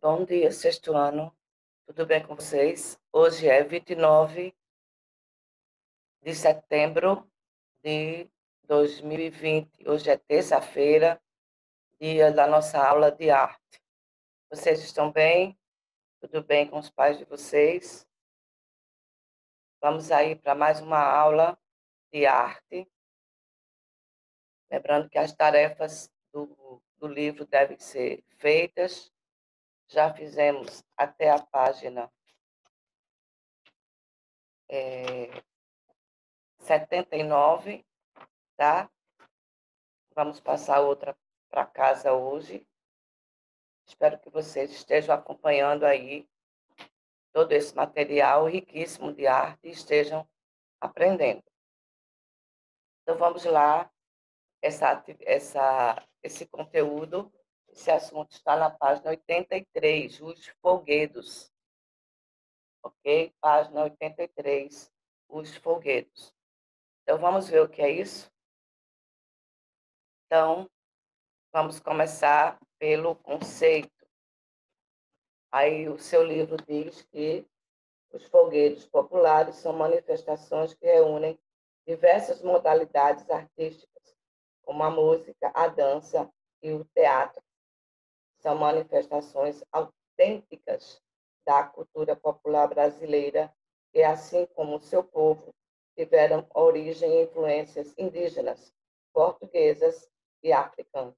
Bom dia, sexto ano. Tudo bem com vocês? Hoje é 29 de setembro de 2020. Hoje é terça-feira, dia da nossa aula de arte. Vocês estão bem? Tudo bem com os pais de vocês? Vamos aí para mais uma aula de arte. Lembrando que as tarefas do livro devem ser feitas. Já fizemos até a página 79, tá? Vamos passar outra para casa hoje. Espero que vocês estejam acompanhando aí todo esse material riquíssimo de arte e estejam aprendendo. Então, vamos lá. Esse conteúdo, esse assunto está na página 83, os folguedos. Ok? Página 83, os folguedos. Então, vamos ver o que é isso? Então, vamos começar pelo conceito. Aí o seu livro diz que os folguedos populares são manifestações que reúnem diversas modalidades artísticas, como a música, a dança e o teatro. São manifestações autênticas da cultura popular brasileira que, assim como o seu povo, tiveram origem em influências indígenas, portuguesas e africanas.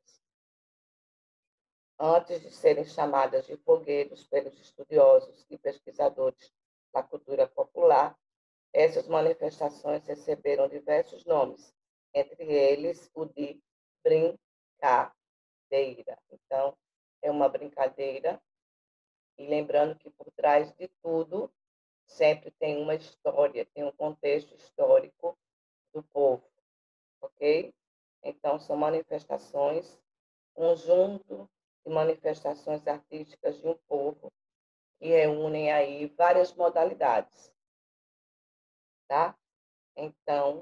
Antes de serem chamadas de folguedos pelos estudiosos e pesquisadores da cultura popular, essas manifestações receberam diversos nomes, entre eles o de brincadeira. Então, é uma brincadeira, e lembrando que por trás de tudo sempre tem uma história, tem um contexto histórico do povo, ok? Então, são manifestações, conjunto de manifestações artísticas de um povo que reúnem aí várias modalidades, tá? Então,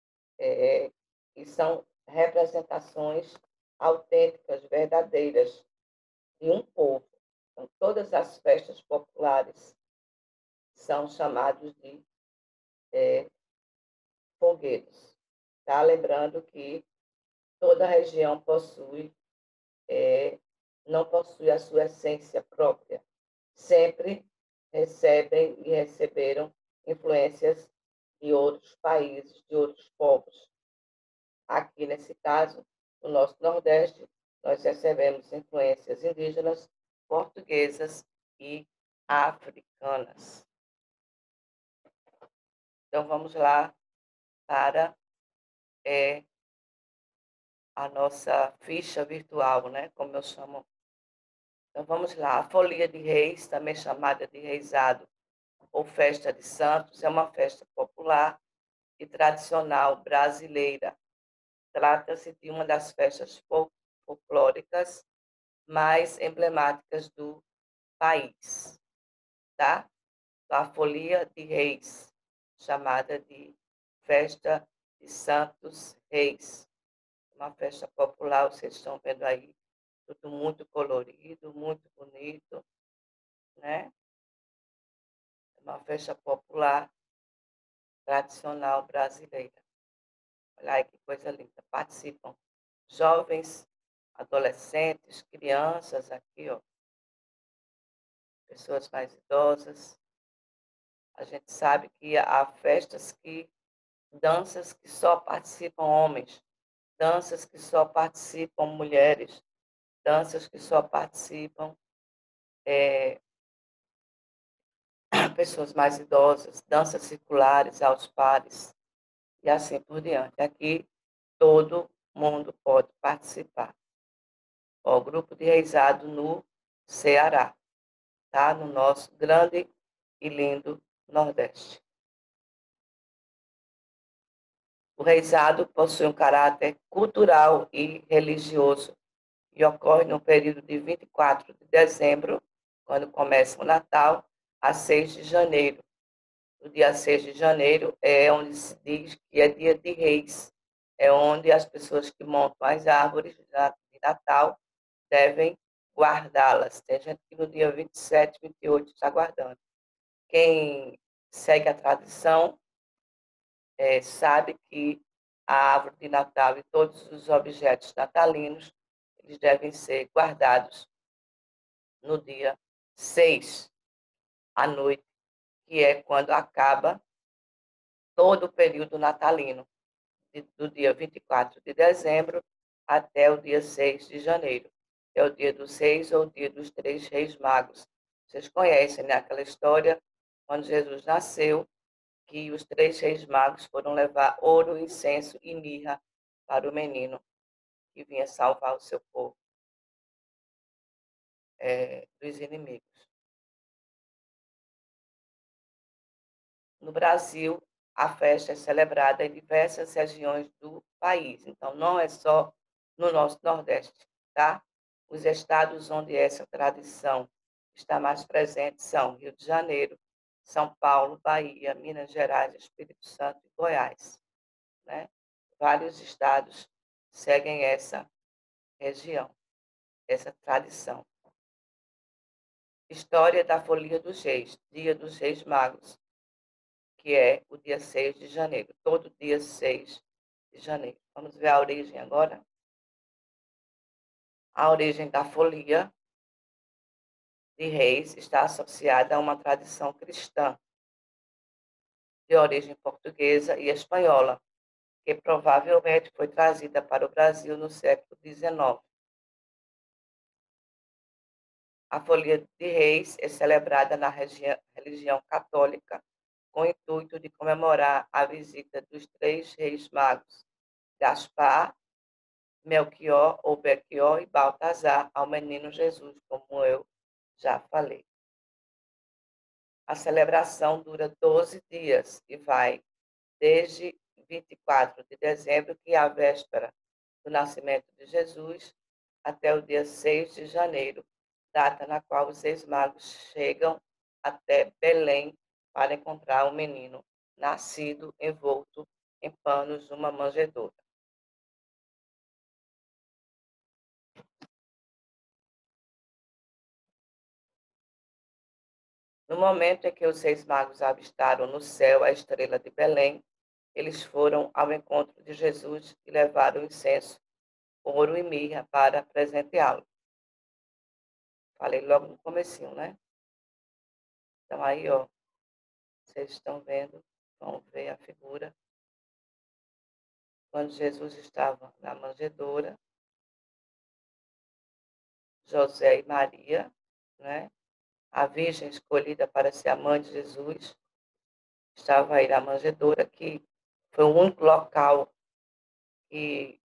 e são representações autênticas, verdadeiras de um povo. Então, todas as festas populares são chamadas de folguedos, tá? Lembrando que toda região não possui a sua essência própria. Sempre recebem e receberam influências de outros países, de outros povos. Aqui, nesse caso, no nosso Nordeste, nós recebemos influências indígenas, portuguesas e africanas. Então, vamos lá para a nossa ficha virtual, né? Como eu chamo. Então, vamos lá. A Folia de Reis, também chamada de Reisado ou Festa de Santos, é uma festa popular e tradicional brasileira. Trata-se de uma das festas folclóricas mais emblemáticas do país, tá? A Folia de Reis, chamada de Festa de Santos Reis. Uma festa popular, vocês estão vendo aí, tudo muito colorido, muito bonito, né? Uma festa popular tradicional brasileira. Olha aí que coisa linda. Participam jovens, adolescentes, crianças aqui, ó, pessoas mais idosas. A gente sabe que há danças que só participam homens, danças que só participam mulheres, danças que só participam pessoas mais idosas, danças circulares aos pares e assim por diante. Aqui todo mundo pode participar. Ó, o grupo de reisado no Ceará, tá? No nosso grande e lindo Nordeste. O reisado possui um caráter cultural e religioso e ocorre no período de 24 de dezembro, quando começa o Natal, a 6 de janeiro. O dia 6 de janeiro é onde se diz que é dia de reis, é onde as pessoas que montam as árvores de Natal devem guardá-las. Tem gente que no dia 27, 28 está guardando. Quem segue a tradição sabe que a árvore de Natal e todos os objetos natalinos eles devem ser guardados no dia 6 à noite, que é quando acaba todo o período natalino, do dia 24 de dezembro até o dia 6 de janeiro, que é o dia dos Reis ou o dia dos Três Reis Magos. Vocês conhecem, né, aquela história quando Jesus nasceu, que os Três Reis Magos foram levar ouro, incenso e mirra para o menino que vinha salvar o seu povo dos inimigos. No Brasil, a festa é celebrada em diversas regiões do país, então não é só no nosso Nordeste, tá? Os estados onde essa tradição está mais presente são Rio de Janeiro, São Paulo, Bahia, Minas Gerais, Espírito Santo e Goiás, né? Vários estados seguem essa região, essa tradição. História da Folia dos Reis, Dia dos Reis Magos, que é o dia 6 de janeiro, todo dia 6 de janeiro. Vamos ver a origem agora? A origem da folia de reis está associada a uma tradição cristã de origem portuguesa e espanhola, que provavelmente foi trazida para o Brasil no século XIX. A folia de reis é celebrada na religião católica com o intuito de comemorar a visita dos três reis magos, Gaspar, Melchior ou Belchior e Baltazar ao menino Jesus, como eu já falei. A celebração dura 12 dias e vai desde 24 de dezembro, que é a véspera do nascimento de Jesus, até o dia 6 de janeiro, data na qual os Reis Magos chegam até Belém para encontrar o menino nascido envolto em panos numa manjedoura. No momento em que os Reis Magos avistaram no céu a estrela de Belém, eles foram ao encontro de Jesus e levaram incenso, ouro e mirra para presenteá-lo. Falei logo no comecinho, né? Então aí, ó, vocês estão vendo, vão ver a figura. Quando Jesus estava na manjedoura, José e Maria, né? A Virgem escolhida para ser a mãe de Jesus, estava aí na manjedoura, que foi o único local que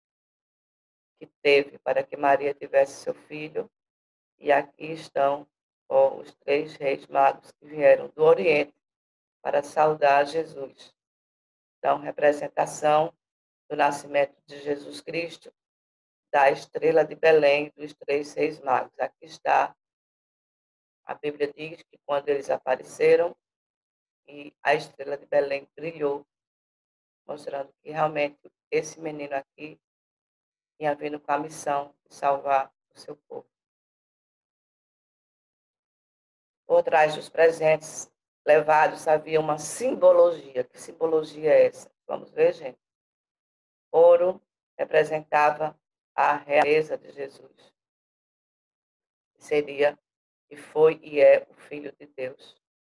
teve para que Maria tivesse seu filho. E aqui estão os três reis magos que vieram do Oriente para saudar Jesus. Então, representação do nascimento de Jesus Cristo, da estrela de Belém, dos três reis magos. Aqui está, a Bíblia diz que quando eles apareceram, e a estrela de Belém brilhou, mostrando que realmente esse menino aqui tinha vindo com a missão de salvar o seu povo. Por trás dos presentes levados havia uma simbologia. Que simbologia é essa? Vamos ver, gente. Ouro representava a realeza de Jesus. Seria, e foi e é o Filho de Deus.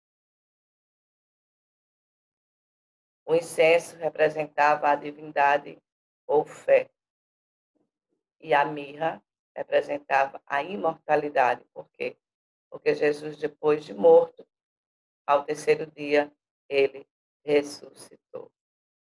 O incenso representava a divindade ou fé. E a mirra representava a imortalidade. Por quê? Porque Jesus, depois de morto, ao terceiro dia, ele ressuscitou.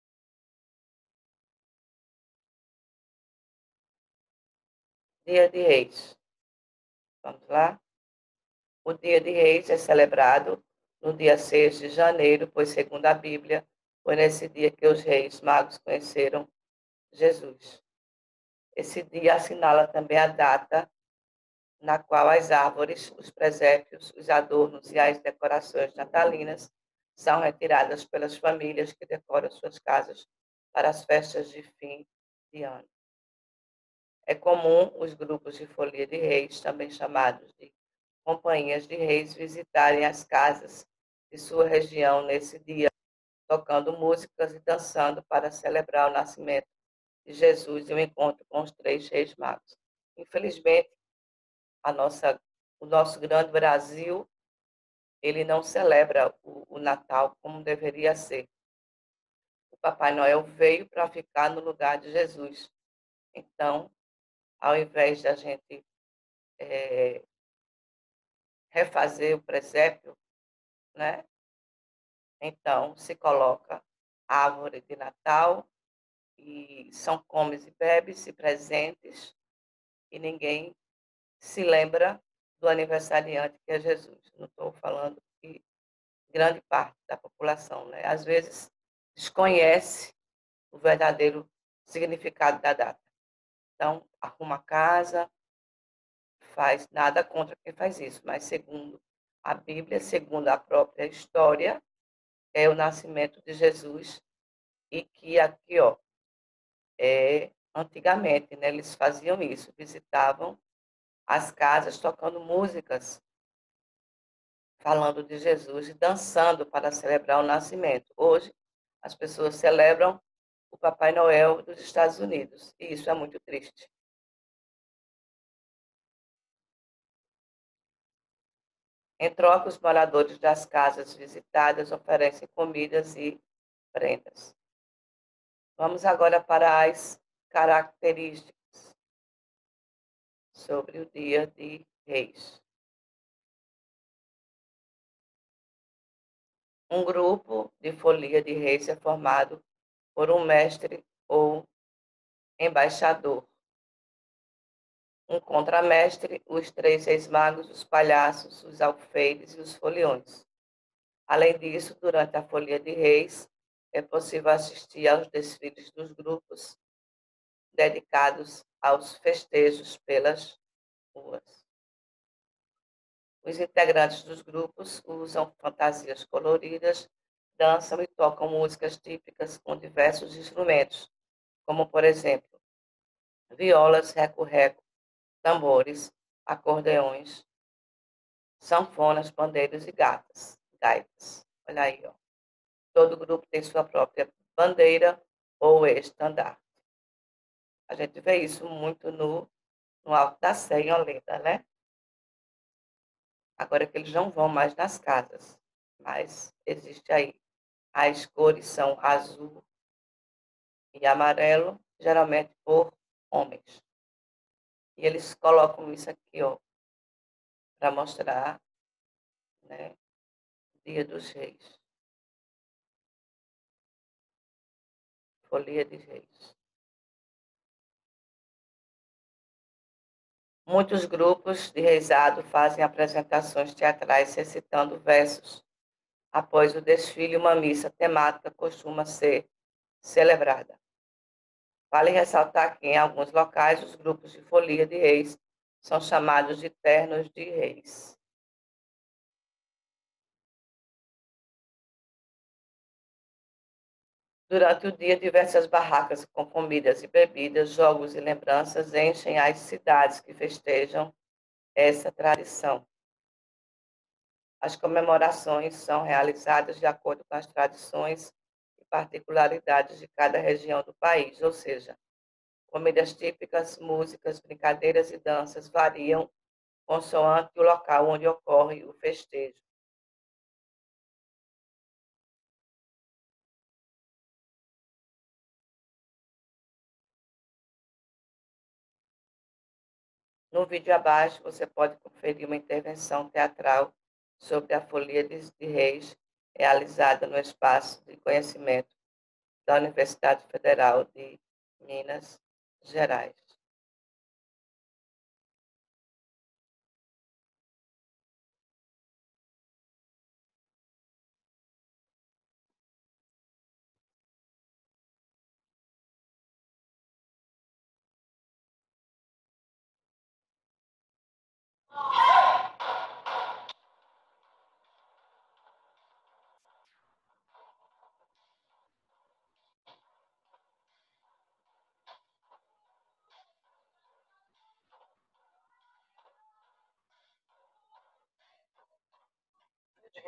Dia de Reis. Vamos lá? O Dia de Reis é celebrado no dia 6 de janeiro, pois, segundo a Bíblia, foi nesse dia que os reis magos conheceram Jesus. Esse dia assinala também a data na qual as árvores, os presépios, os adornos e as decorações natalinas são retiradas pelas famílias que decoram suas casas para as festas de fim de ano. É comum os grupos de folia de reis, também chamados de companhias de reis, visitarem as casas de sua região nesse dia, tocando músicas e dançando para celebrar o nascimento de Jesus e o encontro com os três reis magos. Infelizmente, o nosso grande Brasil, ele não celebra o Natal como deveria ser. O Papai Noel veio para ficar no lugar de Jesus. Então, ao invés de a gente refazer o presépio, né? Então, se coloca árvore de Natal e são comes e bebes e presentes e ninguém se lembra do aniversariante que é Jesus. Não estou falando que grande parte da população, né? Às vezes desconhece o verdadeiro significado da data. Então, arruma a casa, faz nada contra quem faz isso, mas segundo a Bíblia, segundo a própria história, é o nascimento de Jesus e que aqui, ó, antigamente, né, eles faziam isso, visitavam as casas tocando músicas, falando de Jesus e dançando para celebrar o nascimento. Hoje, as pessoas celebram o Papai Noel dos Estados Unidos e isso é muito triste. Em troca, os moradores das casas visitadas oferecem comidas e prendas. Vamos agora para as características sobre o Dia de Reis. Um grupo de folia de reis é formado por um mestre ou embaixador, um contramestre, os três reis magos, os palhaços, os alfeires e os foliões. Além disso, durante a folia de reis, é possível assistir aos desfiles dos grupos dedicados aos festejos pelas ruas. Os integrantes dos grupos usam fantasias coloridas, dançam e tocam músicas típicas com diversos instrumentos, como, por exemplo, violas, reco-reco, tambores, acordeões, sanfonas, pandeiros e gaitas. Olha aí, ó. Todo grupo tem sua própria bandeira ou estandarte. A gente vê isso muito no Alto da Sé, em Olinda, né? Agora que eles não vão mais nas casas, mas existe aí. As cores são azul e amarelo, geralmente por homens. E eles colocam isso aqui, ó, para mostrar, né, Dia dos Reis, Folia de Reis. Muitos grupos de reisado fazem apresentações teatrais recitando versos. Após o desfile, uma missa temática costuma ser celebrada. Vale ressaltar que, em alguns locais, os grupos de folia de reis são chamados de ternos de reis. Durante o dia, diversas barracas com comidas e bebidas, jogos e lembranças enchem as cidades que festejam essa tradição. As comemorações são realizadas de acordo com as tradições e particularidades de cada região do país, ou seja, comidas típicas, músicas, brincadeiras e danças variam consoante o local onde ocorre o festejo. No vídeo abaixo, você pode conferir uma intervenção teatral sobre a Folia de Reis, realizada no Espaço de Conhecimento da Universidade Federal de Minas Gerais.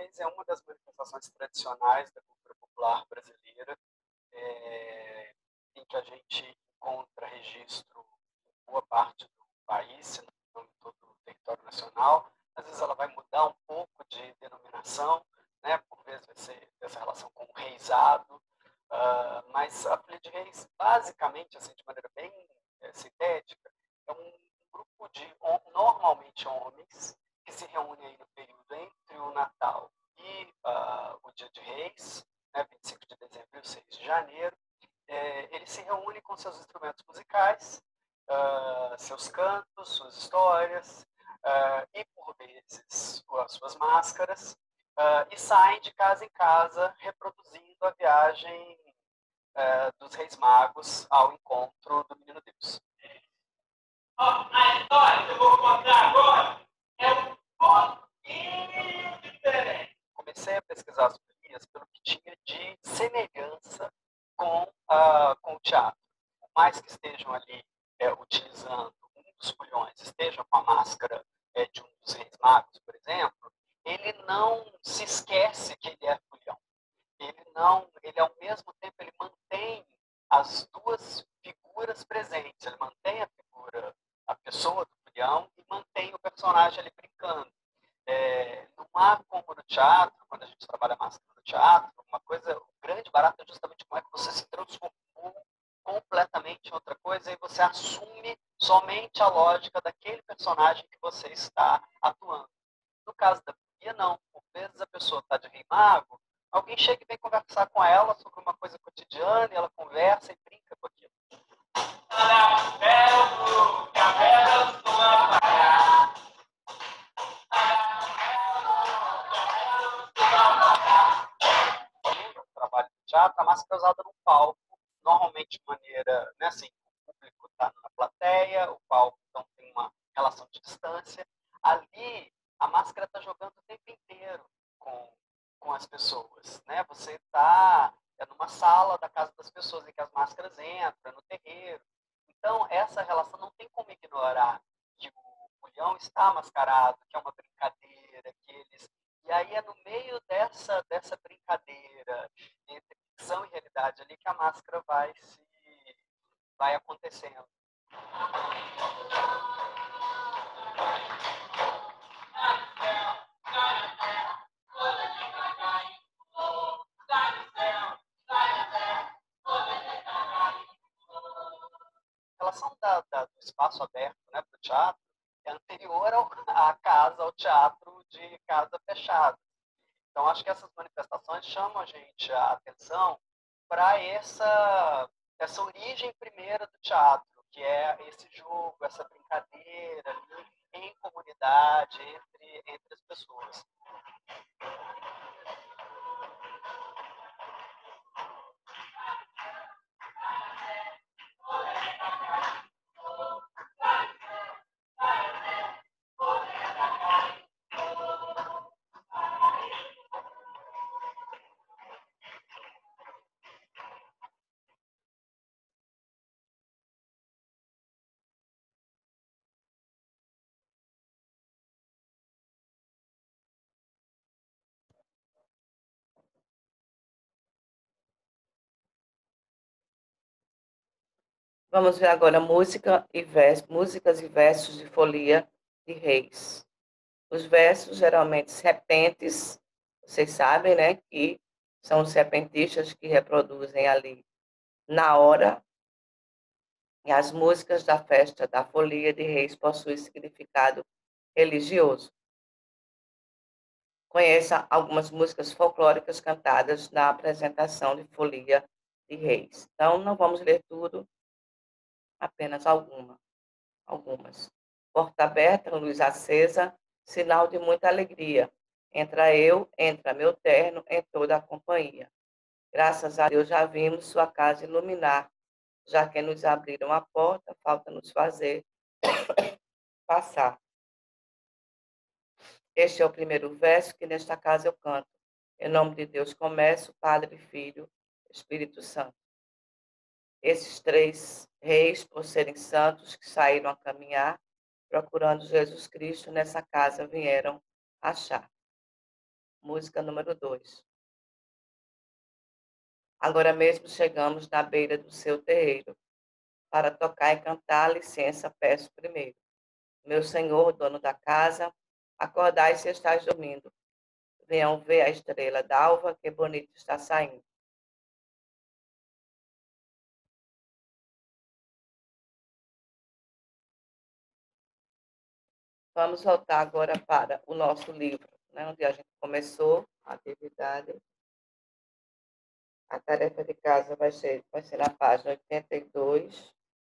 Reis é uma das manifestações tradicionais da cultura popular brasileira, em que a gente encontra registro em boa parte do país, se não em todo o território nacional. Às vezes ela vai mudar um pouco de denominação, né? Por vezes vai ser essa relação com o reisado, mas a Folia de Reis, basicamente, assim, de maneira bem sintética, é um grupo de, normalmente, homens que se reúnem aí no período entre o Natal e o Dia de Reis, né, 25 de dezembro e o 6 de janeiro. Eles se reúnem com seus instrumentos musicais, seus cantos, suas histórias, e, por vezes, as suas máscaras, e saem de casa em casa reproduzindo a viagem dos Reis Magos ao encontro do Menino Deus. A história que eu vou contar agora é um pouquinho diferente. Comecei a pesquisar as folias pelo que tinha de semelhança com o teatro. Por mais que estejam ali utilizando um dos foliões, estejam com a máscara de um dos Reis Magos, por exemplo, ele não se esquece que ele é folião. Ele ao mesmo tempo, ele mantém as duas figuras presentes. Ele mantém a pessoa do folião e mantém o personagem ali brincando. Não há como no teatro, quando a gente trabalha máscara no teatro, uma coisa, o grande barato é justamente como é que você se transformou completamente em outra coisa e você assume somente a lógica daquele personagem que você está atuando. No caso da folia, não. Por vezes a pessoa está de Rei Mago, alguém chega e vem conversar com ela sobre uma coisa cotidiana e ela conversa e brinca com aquilo. No trabalho de teatro, a máscara é usada no palco, normalmente de maneira, né, assim, o público está na plateia, o palco então tem uma relação de distância. Ali, a máscara está jogando o tempo inteiro com as pessoas, né? Você está numa sala da casa das pessoas em que as máscaras entram, no terreiro. Então, essa relação não tem como ignorar que o Bulhão está mascarado, que é uma brincadeira, que eles... E aí é no meio dessa brincadeira entre ficção e realidade ali que a máscara vai acontecendo. A relação do espaço aberto, né, para o teatro é anterior à casa, ao teatro de casa fechada. Então, acho que essas manifestações chamam a gente a atenção para essa origem primeira do teatro, que é esse jogo, essa brincadeira ali, em comunidade, entre as pessoas. Vamos ver agora músicas e versos de Folia de Reis. Os versos geralmente repentes, vocês sabem, né, que são os repentistas que reproduzem ali na hora. E as músicas da festa da Folia de Reis possuem significado religioso. Conheça algumas músicas folclóricas cantadas na apresentação de Folia de Reis. Então, não vamos ler tudo, apenas algumas. Porta aberta, luz acesa, sinal de muita alegria. Entra meu terno, em toda a companhia. Graças a Deus já vimos sua casa iluminar, já que nos abriram a porta, falta nos fazer passar. Este é o primeiro verso que nesta casa eu canto. Em nome de Deus começo, Padre, Filho, Espírito Santo. Esses três reis, por serem santos, que saíram a caminhar, procurando Jesus Cristo, nessa casa vieram achar. música número 2. Agora mesmo chegamos na beira do seu terreiro. Para tocar e cantar, licença, peço primeiro. Meu senhor, dono da casa, acordai se estás dormindo. Venham ver a estrela d'alva, que bonito está saindo. Vamos voltar agora para o nosso livro, né, onde a gente começou a atividade. A tarefa de casa vai ser na página 82.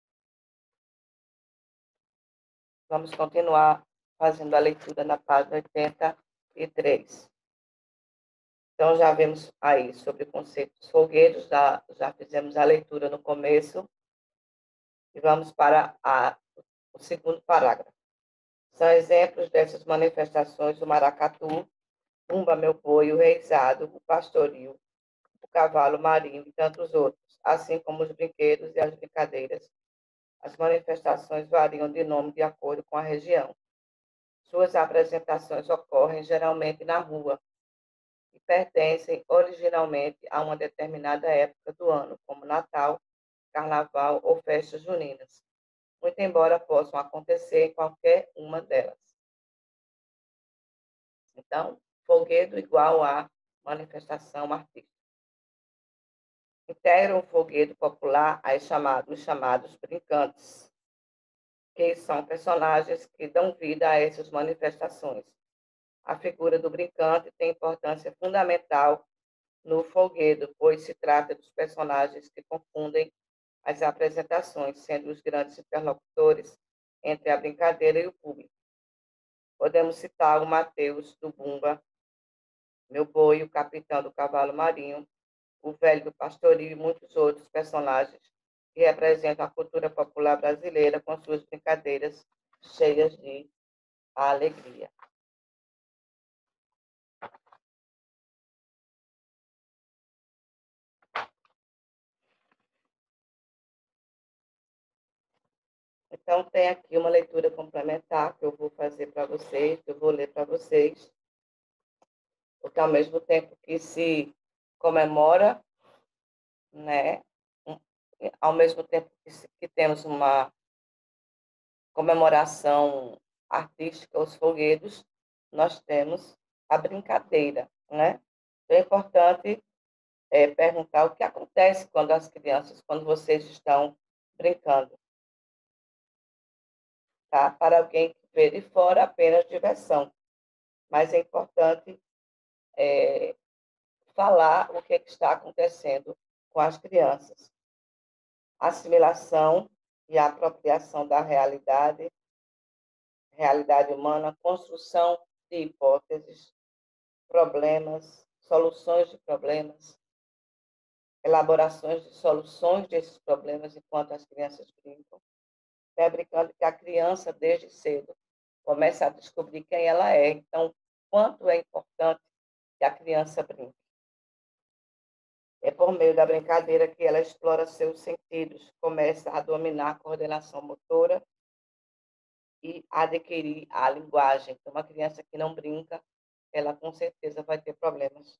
Vamos continuar fazendo a leitura na página 83. Então, já vimos aí sobre conceitos folguedos, já fizemos a leitura no começo, e vamos para o segundo parágrafo. São exemplos dessas manifestações o maracatu, bumba meu boi, o reizado, o pastoril, o cavalo marinho e tantos outros, assim como os brinquedos e as brincadeiras. As manifestações variam de nome de acordo com a região. Suas apresentações ocorrem geralmente na rua e pertencem originalmente a uma determinada época do ano, como Natal, Carnaval ou festas juninas, muito embora possam acontecer em qualquer uma delas. Então, folguedo igual a manifestação artística. Integram o folguedo popular os chamados brincantes, que são personagens que dão vida a essas manifestações. A figura do brincante tem importância fundamental no folguedo, pois se trata dos personagens que confundem as apresentações, sendo os grandes interlocutores entre a brincadeira e o público. Podemos citar o Mateus do Bumba, Meu Boi, o Capitão do Cavalo Marinho, o Velho do Pastoril e muitos outros personagens que representam a cultura popular brasileira com suas brincadeiras cheias de alegria. Então, tem aqui uma leitura complementar que eu vou fazer para vocês, que eu vou ler para vocês, porque ao mesmo tempo que se comemora, né, ao mesmo tempo que temos uma comemoração artística, os folguedos, nós temos a brincadeira, né? É importante perguntar o que acontece quando vocês estão brincando, tá? Para alguém que vê de fora apenas diversão, mas é importante falar o que está acontecendo com as crianças. Assimilação e apropriação da realidade humana, construção de hipóteses, problemas, soluções de problemas, elaborações de soluções desses problemas enquanto as crianças brincam, brincando que a criança, desde cedo, começa a descobrir quem ela é. Então, quanto é importante que a criança brinque. É por meio da brincadeira que ela explora seus sentidos, começa a dominar a coordenação motora e adquirir a linguagem. Então, uma criança que não brinca, ela com certeza vai ter problemas.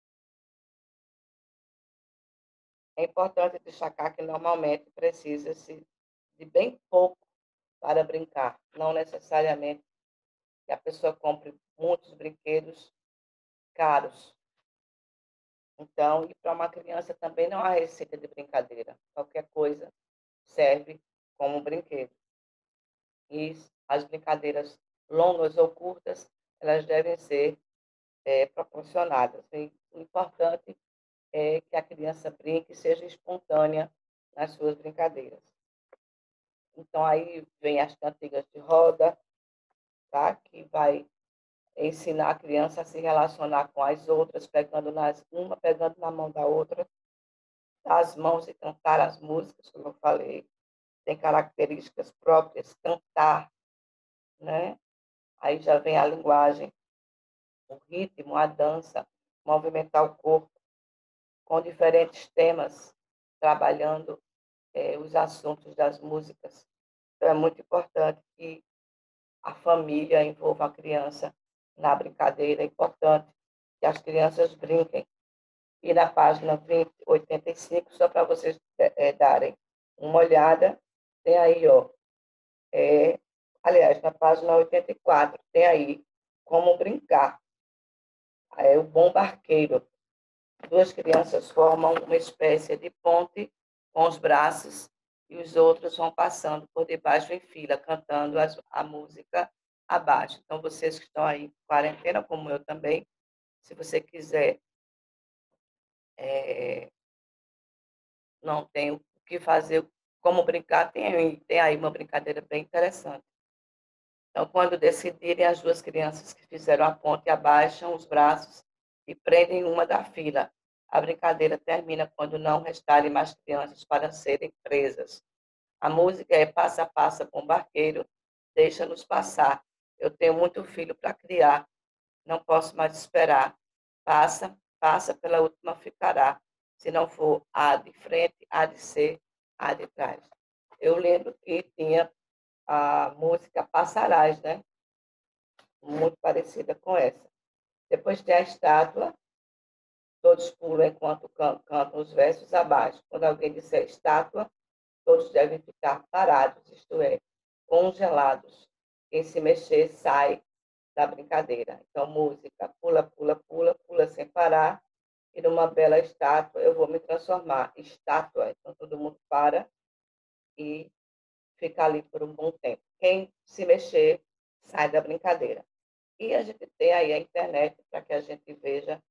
É importante destacar que normalmente precisa-se de bem pouco para brincar, não necessariamente que a pessoa compre muitos brinquedos caros. Então, e para uma criança também não há receita de brincadeira. Qualquer coisa serve como brinquedo. E as brincadeiras longas ou curtas, elas devem ser proporcionadas. E o importante é que a criança brinque e seja espontânea nas suas brincadeiras. Então, aí vem as cantigas de roda, tá? Que vai ensinar a criança a se relacionar com as outras, uma pegando na mão da outra, dar as mãos e cantar as músicas, como eu falei. Tem características próprias, cantar, né? Aí já vem a linguagem, o ritmo, a dança, movimentar o corpo, com diferentes temas, trabalhando os assuntos das músicas. Então, é muito importante que a família envolva a criança na brincadeira. É importante que as crianças brinquem. E na página 85, só para vocês darem uma olhada, tem aí, ó, aliás, na página 84, tem aí como brincar. É o bom barqueiro. Duas crianças formam uma espécie de ponte com os braços e os outros vão passando por debaixo em fila, cantando a música abaixo. Então, vocês que estão aí em quarentena, como eu também, se você quiser, não tem o que fazer, como brincar, tem aí uma brincadeira bem interessante. Então, quando decidirem, as duas crianças que fizeram a ponte abaixam os braços e prendem uma da fila. A brincadeira termina quando não restarem mais crianças para serem presas. A música é Passa, passa, bom barqueiro, deixa-nos passar. Eu tenho muito filho para criar, não posso mais esperar. Passa, passa, pela última ficará. Se não for a de frente, há de ser a de trás. Eu lembro que tinha a música Passarás, né? Muito parecida com essa. Depois tem a estátua, todos pulam enquanto cantam os versos abaixo. Quando alguém disser estátua, todos devem ficar parados, isto é, congelados. Quem se mexer sai da brincadeira. Então, música, pula, pula, pula, pula sem parar, e numa bela estátua eu vou me transformar. Estátua, então todo mundo para e fica ali por um bom tempo. Quem se mexer sai da brincadeira. E a gente tem aí a internet para que a gente veja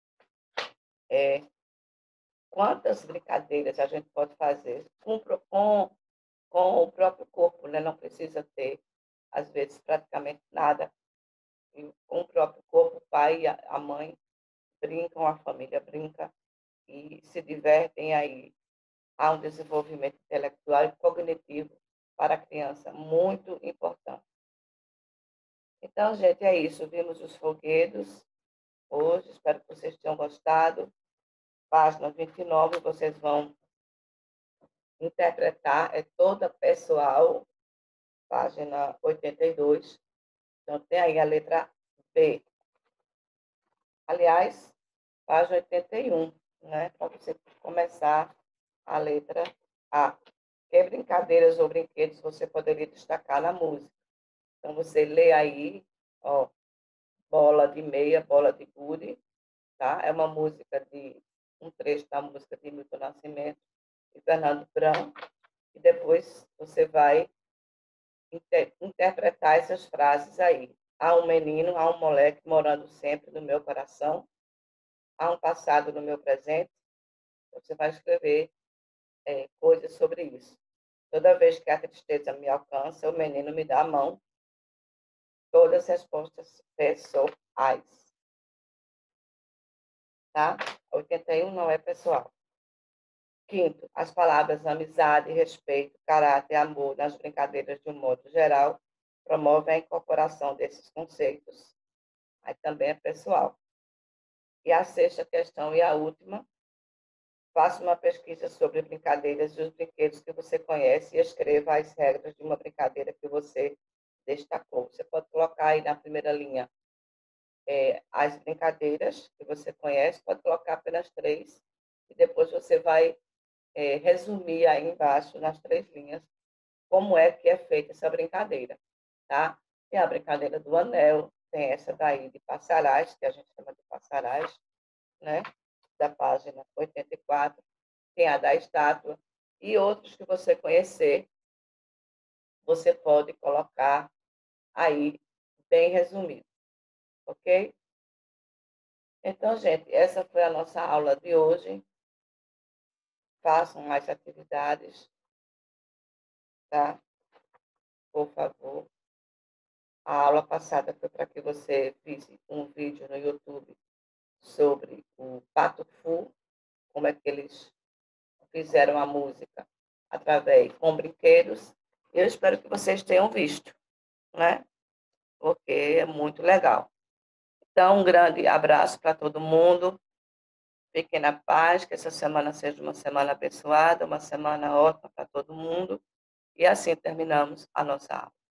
quantas brincadeiras a gente pode fazer com o próprio corpo, né? Não precisa ter, às vezes, praticamente nada. E com o próprio corpo, o pai e a mãe brincam, a família brinca e se divertem aí. Há um desenvolvimento intelectual e cognitivo para a criança muito importante. Então, gente, é isso. Vimos os folguedos hoje. Espero que vocês tenham gostado. Página 29, vocês vão interpretar, é toda pessoal. Página 82. Então, tem aí a letra B. Aliás, página 81, né? Para você começar a letra A. Que brincadeiras ou brinquedos você poderia destacar na música? Então, você lê aí, ó, bola de meia, bola de gude, tá? É uma música um trecho da música de Milton Nascimento e Fernando Brão, e depois você vai interpretar essas frases aí. Há um menino, há um moleque morando sempre no meu coração, há um passado no meu presente. Você vai escrever coisas sobre isso. Toda vez que a tristeza me alcança, o menino me dá a mão. Todas as respostas pessoais. Tá? 81 não é pessoal. Quinto, as palavras amizade, respeito, caráter, amor nas brincadeiras de um modo geral promovem a incorporação desses conceitos. Aí também é pessoal. E a sexta questão e a última, faça uma pesquisa sobre brincadeiras e os brinquedos que você conhece e escreva as regras de uma brincadeira que você destacou. Você pode colocar aí na primeira linha as brincadeiras que você conhece, pode colocar apenas 3, e depois você vai resumir aí embaixo, nas 3 linhas, como é que é feita essa brincadeira, tá? Tem a brincadeira do anel, tem essa daí de passarás, que a gente chama de passarás, né? Da página 84, tem a da estátua, e outros que você conhecer, você pode colocar aí bem resumido, ok? Então, gente, essa foi a nossa aula de hoje. Façam mais atividades, tá? Por favor. A aula passada foi para que você visse um vídeo no YouTube sobre o Pato Fu, como é que eles fizeram a música com brinquedos. Eu espero que vocês tenham visto, né? Porque é muito legal. Então, um grande abraço para todo mundo. Fiquem na paz, que essa semana seja uma semana abençoada, uma semana ótima para todo mundo. E assim terminamos a nossa aula.